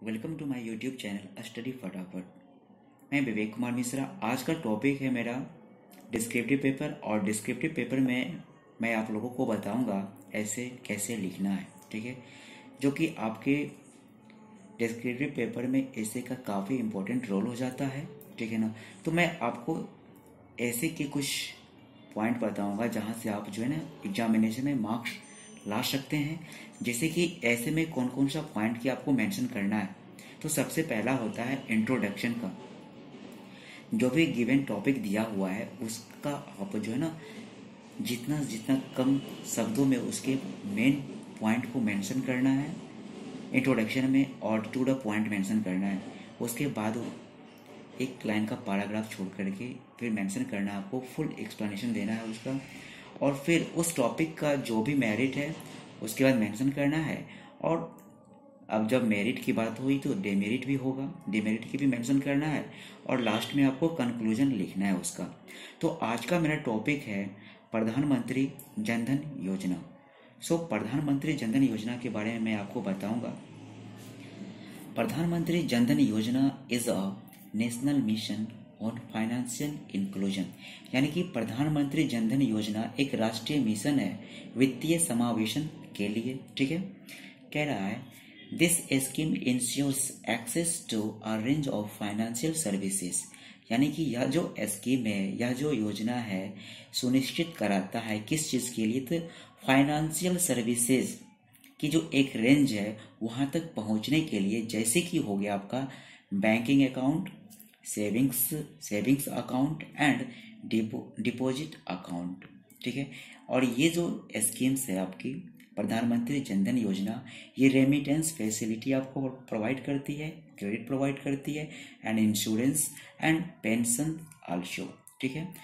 Welcome to my YouTube channel study Fatafat. मैं विवेक कुमार मिश्रा। आज का टॉपिक है मेरा डिस्क्रिप्टिव पेपर, और डिस्क्रिप्टिव पेपर में मैं आप लोगों को बताऊंगा ऐसे कैसे लिखना है, ठीक है, जो कि आपके डिस्क्रिप्टिव पेपर में ऐसे का काफ़ी इम्पोर्टेंट रोल हो जाता है, ठीक है ना। तो मैं आपको ऐसे के कुछ पॉइंट बताऊंगा जहां से आप जो है ना एग्जामिनेशन में मार्क्स ला सकते हैं। जैसे कि ऐसे में कौन कौन सा पॉइंट की आपको मेंशन करना है। तो सबसे पहला होता है इंट्रोडक्शन का। जो भी गिवन टॉपिक दिया हुआ है उसका आप जो है ना जितना जितना कम शब्दों में उसके मेन पॉइंट को मेंशन करना है इंट्रोडक्शन में, और टू द पॉइंट मेंशन करना है। उसके बाद एक लाइन का पैराग्राफ छोड़ करके फिर मेंशन करना है, आपको फुल एक्सप्लेनेशन देना है उसका। और फिर उस टॉपिक का जो भी मेरिट है उसके बाद मेंशन करना है। और अब जब मेरिट की बात हुई तो डेमेरिट भी होगा, डेमेरिट की भी मेंशन करना है। और लास्ट में आपको कंक्लूजन लिखना है उसका। तो आज का मेरा टॉपिक है प्रधानमंत्री जनधन योजना। प्रधानमंत्री जनधन योजना के बारे में मैं आपको बताऊंगा। Pradhan Mantri Jan Dhan Yojana is a national mission on financial inclusion, यानी कि प्रधानमंत्री जनधन योजना एक राष्ट्रीय मिशन है वित्तीय समावेशन के लिए, ठीक है। कह रहा है this scheme ensures access to a range of financial services, यानी कि यह जो स्कीम है, यह जो योजना है सुनिश्चित कराता है किस चीज के लिए, तो फाइनेंशियल सर्विसेज की जो एक रेंज है वहां तक पहुंचने के लिए। जैसे कि हो गया आपका banking account, savings account and deposit account, ठीक है। और ये जो स्कीम्स है आपकी प्रधानमंत्री जनधन योजना, ये रेमिटेंस फैसिलिटी आपको प्रोवाइड करती है, क्रेडिट प्रोवाइड करती है, and insurance and pension also, ठीक है।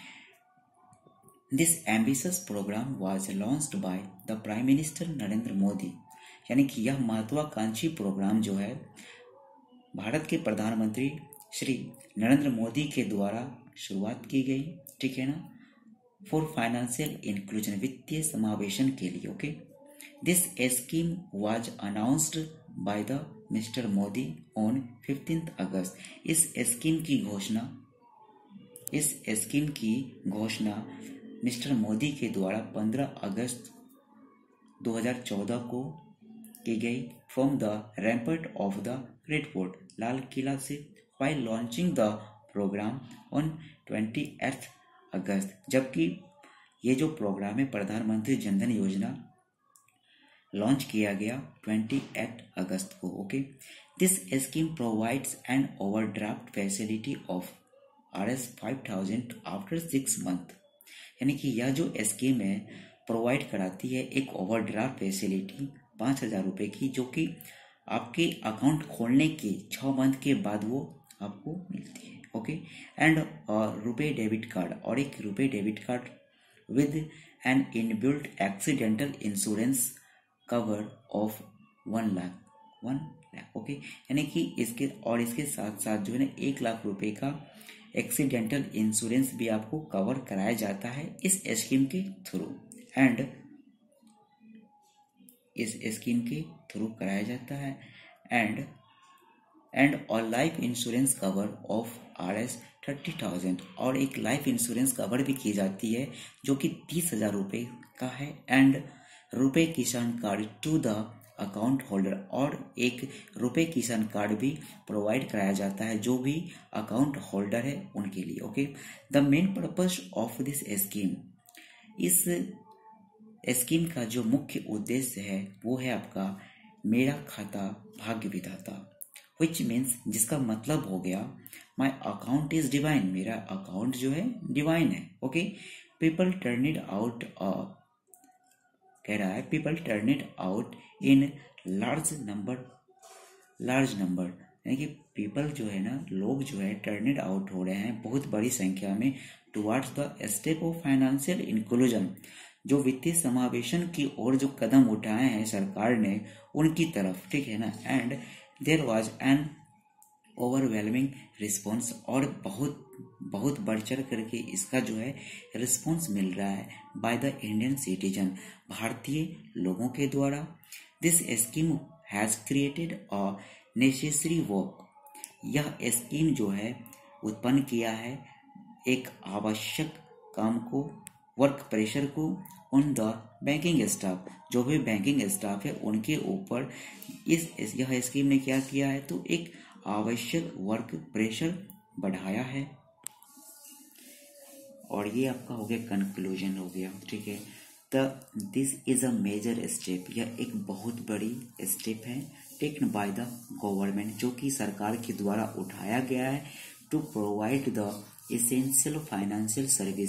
This ambitious programme was launched by the prime minister Narendra Modi, यानी कि यह महत्वाकांक्षी प्रोग्राम जो है भारत के प्रधानमंत्री श्री नरेंद्र मोदी के द्वारा शुरुआत की गई, ठीक है ना, फॉर फाइनेंशियल इंक्लूजन, वित्तीय समावेशन के लिए, okay. This scheme was announced by the mister Modi on 15 August. इस स्कीम की घोषणा मिस्टर मोदी के द्वारा 15 अगस्त 2014 को की गई from the rampart of the Red Fort, Lal Qila से, while launching the program on 28 अगस्त। जबकि ये जो प्रोग्राम है प्रधानमंत्री जनधन योजना लॉन्च किया गया 28 अगस्त को, okay. This scheme provides an overdraft facility of Rs 5,000 after 6 month, यानी कि यह जो स्कीम है प्रोवाइड कराती है एक ओवरड्राफ्ट फैसिलिटी 5,000 रुपये की, जो कि आपके अकाउंट खोलने के 6 मंथ के बाद वो आपको मिलती है, okay. And RuPay debit card, और एक RuPay debit card with an inbuilt accidental insurance cover of 1 lakh, okay. यानी कि इसके साथ साथ जो है ना 1 लाख रुपए का एक्सीडेंटल इंश्योरेंस भी आपको कवर कराया जाता है इस स्कीम के थ्रू, एंड इस स्कीम के थ्रू कराया जाता है। एंड और life insurance cover of Rs 30,000, और एक लाइफ इंश्योरेंस कवर भी की जाती है जो कि 30,000 रुपये का है। And RuPay Kisan card to the account holder, और एक रुपे किसान कार्ड भी प्रोवाइड कराया जाता है जो भी अकाउंट होल्डर है उनके लिए, okay. The main purpose of this scheme, इस स्कीम का जो मुख्य उद्देश्य है वो है आपका मेरा खाता भाग्य विधाता, विच मीन्स, जिसका मतलब हो गया माई अकाउंट इज डिवाइन, मेरा अकाउंट जो है डिवाइन है, okay. People turn it out, कह रहा है people turn it out in large number, यानी कि पीपल जो है ना, लोग जो है टर्न इट आउट हो रहे हैं बहुत बड़ी संख्या में towards the step of financial inclusion, जो वित्तीय समावेशन की ओर जो कदम उठाए हैं सरकार ने उनकी तरफ, ठीक है ना। And there was an overwhelming response, और बहुत बढ़ चढ़ करके इसका जो है रिस्पॉन्स मिल रहा है बाय द इंडियन सिटीजन, भारतीय लोगों के द्वारा। This scheme has created a necessary work, यह स्कीम जो है उत्पन्न किया है एक आवश्यक काम को, वर्क प्रेशर को ऑन द बैंकिंग स्टाफ, जो भी बैंकिंग स्टाफ है उनके ऊपर यह स्कीम ने क्या किया है, तो एक आवश्यक वर्क प्रेशर बढ़ाया है। और ये आपका हो गया कंक्लूजन हो गया, ठीक है। This is a major step, यह एक बहुत बड़ी स्टेप है टेकन बाय द गवर्नमेंट, जो कि सरकार के द्वारा उठाया गया है to provide the essential financial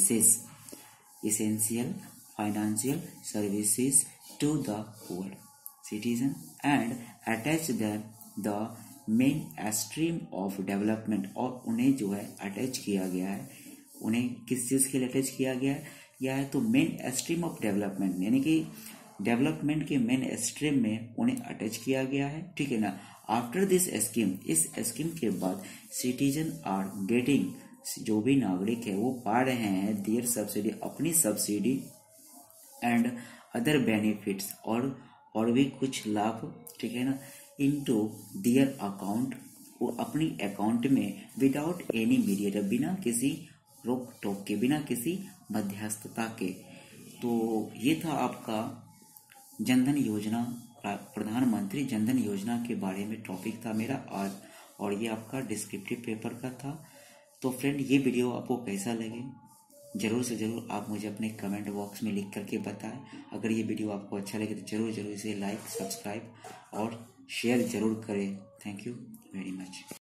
services to the poor citizen and attach them the main stream of development, और उन्हें जो है अटैच किया गया है, उन्हें किस चीज के लिए अटैच किया गया है तो मेन स्ट्रीम ऑफ डेवलपमेंट, यानी कि डेवलपमेंट के मेन स्ट्रीम में उन्हें अटैच किया गया है, ठीक है ना। आफ्टर दिस स्कीम, इस स्कीम के बाद सिटीजन आर गेटिंग, जो भी नागरिक है वो पा रहे हैं देयर सब्सिडी, अपनी सब्सिडी एंड अदर बेनिफिट्स, और भी कुछ लाभ, ठीक है ना, इनटू देयर अकाउंट, वो अपनी अकाउंट में विदाउट एनी मीडिएटर, बिना किसी रोक टोक के, बिना किसी मध्यस्थता के। तो ये था आपका जनधन योजना, प्रधानमंत्री जनधन योजना के बारे में टॉपिक था मेरा आज, और ये आपका डिस्क्रिप्टिव पेपर का था। तो फ्रेंड, ये वीडियो आपको कैसा लगे जरूर से जरूर आप मुझे अपने कमेंट बॉक्स में लिख करके बताएं। अगर ये वीडियो आपको अच्छा लगे तो जरूर इसे लाइक, सब्सक्राइब और शेयर जरूर करें। Thank you very much.